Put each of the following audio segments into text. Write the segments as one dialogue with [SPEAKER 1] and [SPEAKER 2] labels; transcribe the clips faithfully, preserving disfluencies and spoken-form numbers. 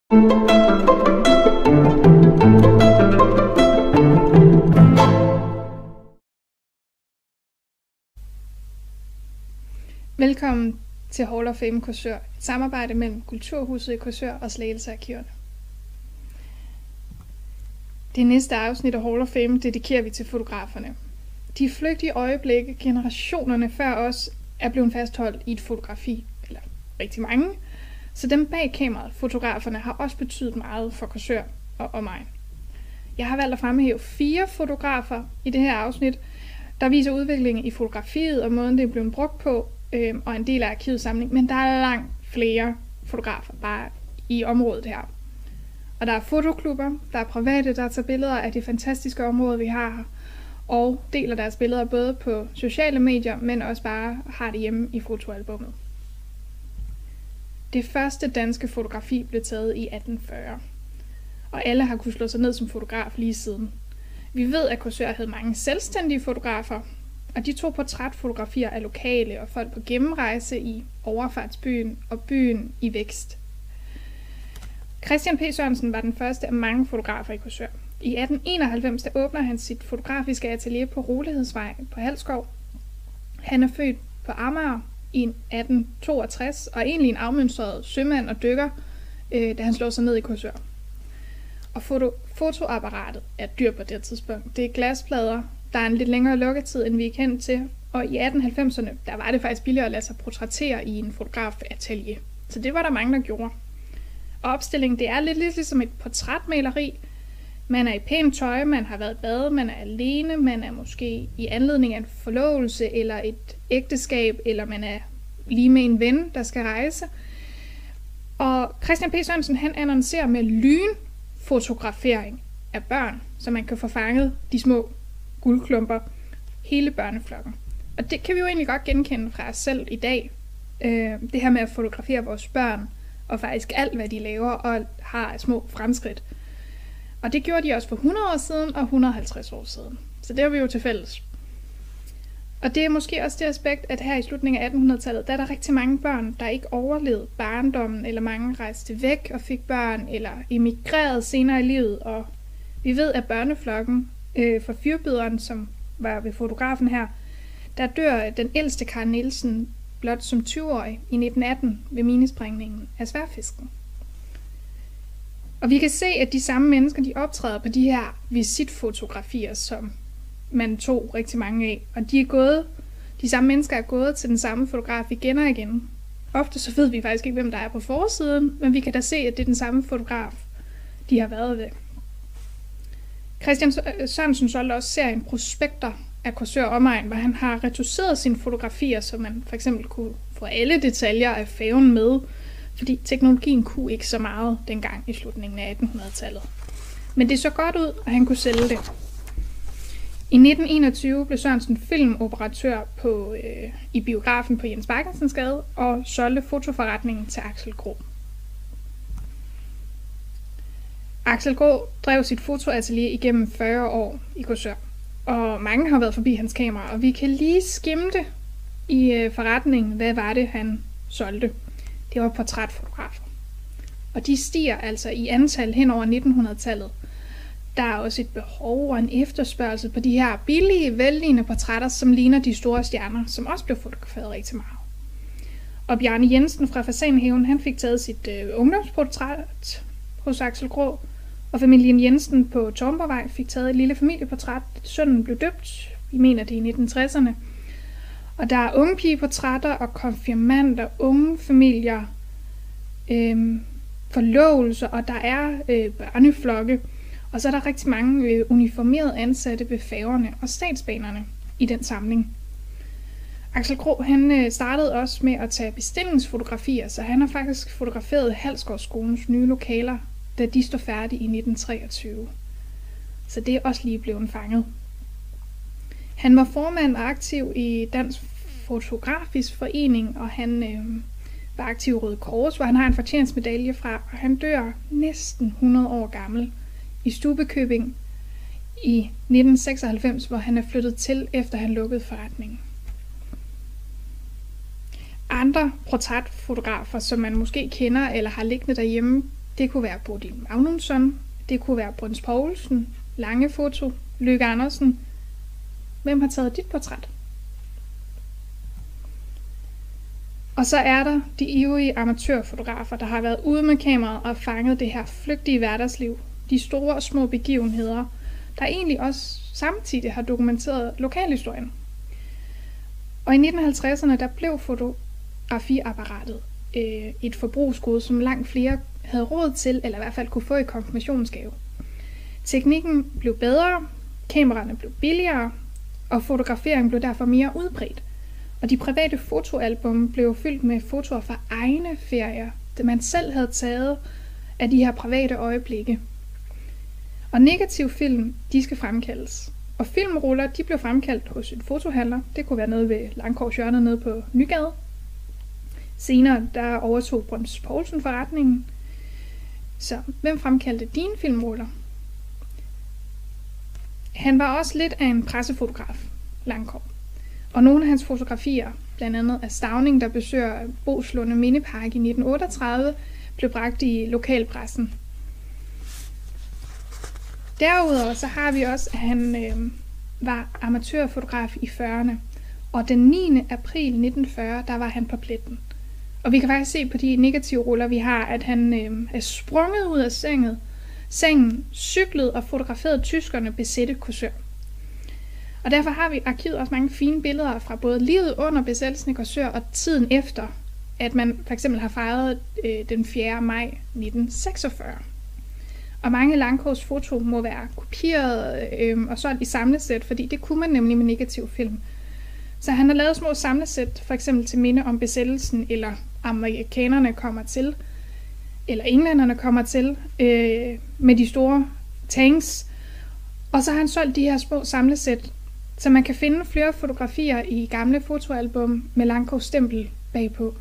[SPEAKER 1] Velkommen til Hall of Fame Korsør, et samarbejde mellem Kulturhuset i Korsør og Slagelse Arkiverne. Det næste afsnit af Hall of Fame dedikerer vi til fotograferne. De flygtige øjeblikke, generationerne før os, er blevet fastholdt i et fotografi, eller rigtig mange, så dem bag kameraet, fotograferne, har også betydet meget for Korsør og omegn. Jeg har valgt at fremhæve fire fotografer i det her afsnit, der viser udviklingen i fotografiet og måden, det er blevet brugt på, øh, og en del af arkivets samling, men der er langt flere fotografer bare i området her. Og der er fotoklubber, der er private, der tager billeder af de fantastiske områder, vi har her, og deler deres billeder både på sociale medier, men også bare har det hjemme i fotoalbummet. Det første danske fotografi blev taget i atten fyrre, og alle har kunnet slå sig ned som fotograf lige siden. Vi ved, at Korsør havde mange selvstændige fotografer, og de tog portrætfotografier af lokale og folk på gennemrejse i overfartsbyen og byen i vækst. Christian P. Sørensen var den første af mange fotografer i Korsør. I atten enoghalvfems der åbner han sit fotografiske atelier på Rolighedsvej på Halskov. Han er født på Amager i atten toogtres og er egentlig en afmønstret sømand og dykker, øh, da han slår sig ned i Korsør. Og foto, fotoapparatet er dyrt på det tidspunkt. Det er glasplader, der er en lidt længere lukketid, end vi er kendt til. Og i atten halvfemserne, der var det faktisk billigere at lade sig portrættere i en fotografatelier. Så det var der mange, der gjorde. Og opstillingen, det er lidt ligesom et portrætmaleri. Man er i pænt tøj, man har været i bad, man er alene, man er måske i anledning af en forlovelse eller et ægteskab, eller man er lige med en ven, der skal rejse. Og Christian P. Sørensen, han annoncerer med lynfotografering af børn, så man kan få fanget de små guldklumper, hele børneflokken. Og det kan vi jo egentlig godt genkende fra os selv i dag. Øh, det her med at fotografere vores børn, og faktisk alt, hvad de laver, og har små fremskridt. Og det gjorde de også for hundrede år siden, og et hundrede og halvtreds år siden. Så det har vi jo til fælles. Og det er måske også det aspekt, at her i slutningen af attenhundredetallet, der er der rigtig mange børn, der ikke overlevede barndommen, eller mange rejste væk og fik børn, eller emigrerede senere i livet. Og vi ved, at børneflokken øh, for fyrbyderen, som var ved fotografen her, der dør den ældste Karen Nielsen blot som tyve-årig i nitten atten ved minesprængningen af Sværdfisken. Og vi kan se, at de samme mennesker, de optræder på de her visitfotografier, som man tog rigtig mange af. Og de er gået, de samme mennesker er gået til den samme fotograf igen og igen. Ofte så ved vi faktisk ikke, hvem der er på forsiden, men vi kan da se, at det er den samme fotograf, de har været ved. Christian Sørensen solgte også serien Prospekter af Korsør omegn, hvor han har retuseret sine fotografier, så man for eksempel kunne få alle detaljer af færgen med, fordi teknologien kunne ikke så meget dengang i slutningen af attenhundredetallet. Men det så godt ud, og han kunne sælge det. I nitten enogtyve blev Sørensen filmoperatør på, øh, i biografen på Jens Bakkensensgade og solgte fotoforretningen til Axel Grå. Axel Grå drev sit fotoatelier igennem fyrre år i Korsør, og mange har været forbi hans kamera, og vi kan lige skimte i øh, forretningen, hvad var det, han solgte. Det var portrætfotografer. Og de stiger altså i antal hen over nittenhundredetallet. Der er også et behov og en efterspørgsel på de her billige, vellignende portrætter, som ligner de store stjerner, som også blev fotograferet rigtig meget. Og Bjarne Jensen fra Fasanhaven, han fik taget sit øh, ungdomsportræt hos Axel Grå, og familien Jensen på Tornborgvej fik taget et lille familieportræt. Sønnen blev døbt, vi mener det i nitten tresserne. Og der er ungepigeportrætter og konfirmander, unge familier, øh, forlovelser, og der er øh, børneflokke. Og så er der rigtig mange øh, uniformerede ansatte ved færgerne og statsbanerne i den samling. Axel Grå, han øh, startede også med at tage bestillingsfotografier, så han har faktisk fotograferet Halsgårdsskolens nye lokaler, da de står færdige i nitten treogtyve. Så det er også lige blevet fanget. Han var formand og aktiv i Dansk Fotografisk Forening, og han øh, var aktiv i Røde Kors, hvor han har en fortjenstmedalje fra, og han dør næsten hundrede år gammel i Stubekøbing i nitten seksoghalvfems, hvor han er flyttet til, efter han lukkede forretningen. Andre portrætfotografer, som man måske kender eller har liggende derhjemme, det kunne være Bodil Magnusson, det kunne være Brøns Poulsen, Lange Foto, Løkke Andersen. Hvem har taget dit portræt? Og så er der de ivrige amatørfotografer, der har været ude med kameraet og fanget det her flygtige hverdagsliv, de store og små begivenheder, der egentlig også samtidig har dokumenteret lokalhistorien. Og i nitten halvtredserne der blev fotografiapparatet øh, et forbrugsgode, som langt flere havde råd til, eller i hvert fald kunne få i konfirmationsgave. Teknikken blev bedre, kameraerne blev billigere, og fotografering blev derfor mere udbredt. Og de private fotoalbum blev fyldt med fotoer fra egne ferier, det man selv havde taget af de her private øjeblikke. Og negativ film, de skal fremkaldes. Og filmruller, de blev fremkaldt hos en fotohandler. Det kunne være nede ved Langkors hjørne nede på Nygade. Senere, der overtog Brøns Poulsen forretningen. Så hvem fremkaldte dine filmruller? Han var også lidt af en pressefotograf, Langkors. Og nogle af hans fotografier, blandt andet af Stauning, der besøger Boeslunde Mindepark i nitten otteogtredive, blev bragt i lokalpressen. Derudover så har vi også, at han øh, var amatørfotograf i fyrrerne, og den niende april nitten fyrre, der var han på pletten. Og vi kan faktisk se på de negative ruller, vi har, at han øh, er sprunget ud af sengen, sengen, cyklet og fotograferet tyskerne besætte Korsør. Og derfor har vi i arkivet også mange fine billeder fra både livet under besættelsen i Korsør og tiden efter, at man for eksempel har fejret øh, den fjerde maj nitten seksogfyrre. Og mange Langkors foto må være kopieret øh, og solgt i samlesæt, fordi det kunne man nemlig med negativ film. Så han har lavet små samlesæt, for eksempel til minde om besættelsen, eller amerikanerne kommer til, eller englænderne kommer til, øh, med de store tanks. Og så har han solgt de her små samlesæt, så man kan finde flere fotografier i gamle fotoalbum med Langkors stempel bagpå.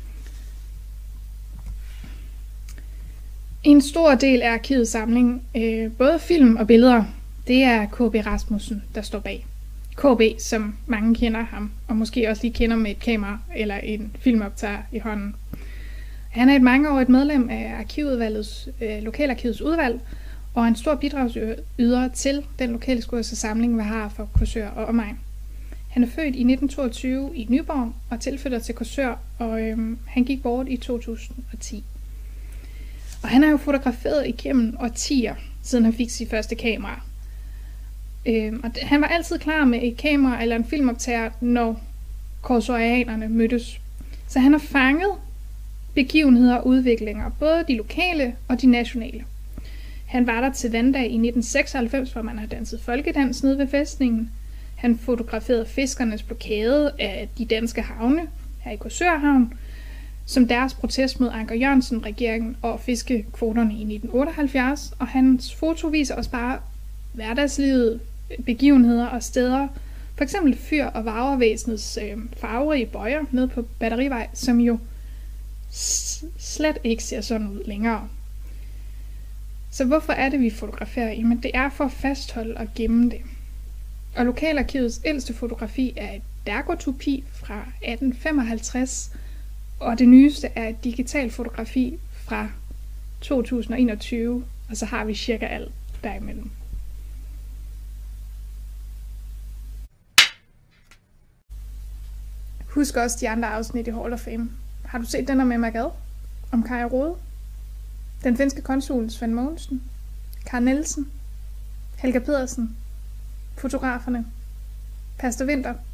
[SPEAKER 1] En stor del af arkivets samling, øh, både film og billeder, det er K B Rasmussen, der står bag. K B, som mange kender ham, og måske også lige kender med et kamera eller en filmoptager i hånden. Han er et mangeårigt medlem af arkivudvalgets, øh, lokalarkivets udvalg, og en stor bidragsyder til den lokalhistoriske samling, vi har for Korsør og omegn. Han er født i nitten toogtyve i Nyborg og tilflytter til Korsør, og øhm, han gik bort i to tusind og ti. Og han har jo fotograferet igennem årtier, siden han fik sit første kamera. Øhm, og han var altid klar med et kamera eller en filmoptager, når korsørianerne mødtes. Så han har fanget begivenheder og udviklinger, både de lokale og de nationale. Han var der til vanddag i nitten seksoghalvfems, hvor man har danset folkedans nede ved fæstningen. Han fotograferede fiskernes blokade af de danske havne her i Korsør Havn, som deres protest mod Anker Jørgensen-regeringen og fiskekvoterne i nitten otteoghalvfjerds. Og hans foto viser også bare hverdagslivet, begivenheder og steder. For eksempel fyr- og varervæsenets øh, farverige bøjer nede på Batterivej, som jo slet ikke ser sådan ud længere. Så hvorfor er det, vi fotograferer? Jamen det er for at fastholde og gemme det. Og Lokalarkivets ældste fotografi er et daguerreotypi fra atten femoghalvtreds, og det nyeste er et digitalt fotografi fra to tusind og enogtyve, og så har vi cirka alt derimellem. Husk også de andre afsnit i Hall of Fame. Har du set den der med Magad? Om Kaja Rode? Den finske konsul Svend Mogensen? Karl Nielsen? Helga Pedersen? Fotograferne? Pastor Winter?